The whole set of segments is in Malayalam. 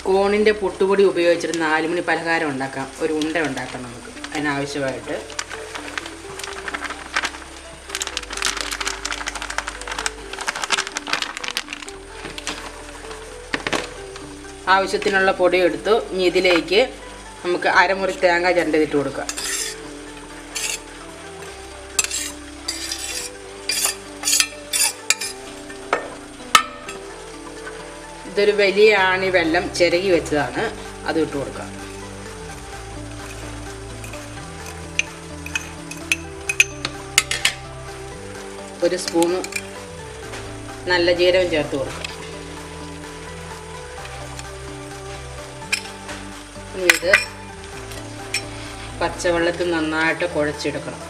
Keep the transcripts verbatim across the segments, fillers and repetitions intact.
കോണിൻ്റെ പുട്ടുപൊടി ഉപയോഗിച്ചിട്ട് നാലുമണി പലഹാരം ഉണ്ടാക്കാം. ഒരു ഉണ്ട ഉണ്ടാക്കാം നമുക്ക്. അതിനാവശ്യമായിട്ട് ആവശ്യത്തിനുള്ള പൊടി എടുത്തു. ഇനി ഇതിലേക്ക് നമുക്ക് അരമുറി തേങ്ങ ചിരണ്ടിയിട്ട് കൊടുക്കാം. ഇതൊരു വലിയ ആണി വെള്ളം ചിരകി വെച്ചതാണ്, അത് ഇട്ട് കൊടുക്കാം. ഒരു സ്പൂണ് നല്ല ജീരകം ചേർത്ത് കൊടുക്കാം. ഇത് പച്ചവെള്ളത്തിൽ നന്നായിട്ട് കുഴച്ചെടുക്കണം.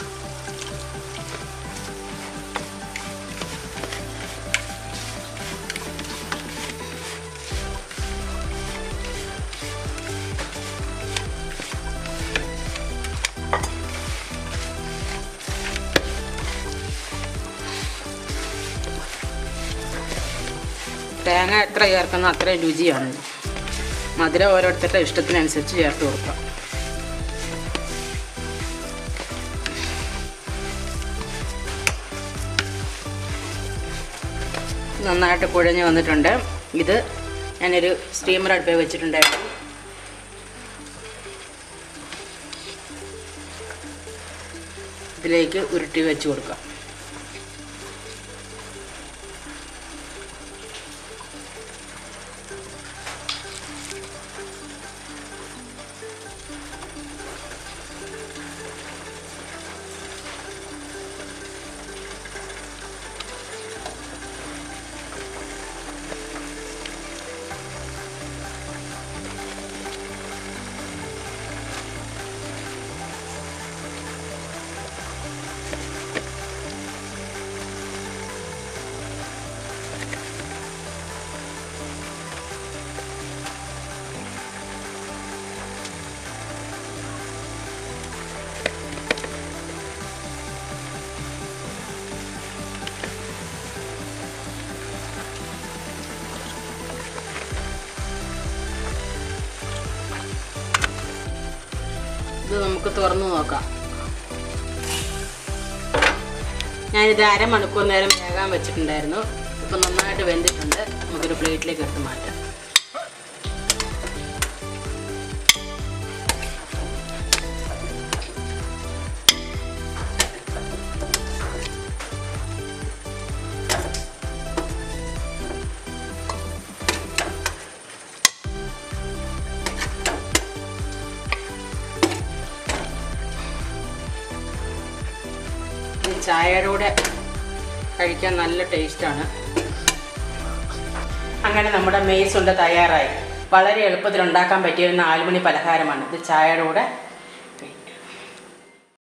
തേങ്ങ എത്ര ചേർക്കുന്നോ അത്രയും രുചിയാണ്. മധുരം ഓരോരുത്തരുടെ ഇഷ്ടത്തിനനുസരിച്ച് ചേർത്ത് കൊടുക്കാം. നന്നായിട്ട് കുഴഞ്ഞ് വന്നിട്ടുണ്ട്. ഇത് ഞാനൊരു സ്റ്റീമർ അടുപ്പിൽ വെച്ചിട്ടുണ്ടായിരുന്നു. ഇതിലേക്ക് ഉരുട്ടി വെച്ച് കൊടുക്കാം. ഇത് നമുക്ക് തുറന്നു നോക്കാം. ഞാനിത് അരമണിക്കൂർ നേരം വേകാൻ വെച്ചിട്ടുണ്ടായിരുന്നു. ഇപ്പം നന്നായിട്ട് വെന്തിട്ടുണ്ട്. നമുക്കൊരു പ്ലേറ്റിലേക്ക് എടുത്ത് മാറ്റാം. ചായയുടെ കൂടെ കഴിക്കാൻ നല്ല ടേസ്റ്റാണ്. അങ്ങനെ നമ്മുടെ മെയ്സ് ഉണ്ട തയ്യാറായി. വളരെ എളുപ്പത്തിൽ ഉണ്ടാക്കാൻ പറ്റിയ നാലുമണി പലഹാരമാണ് ഇത്. ചായയുടെ കൂടെ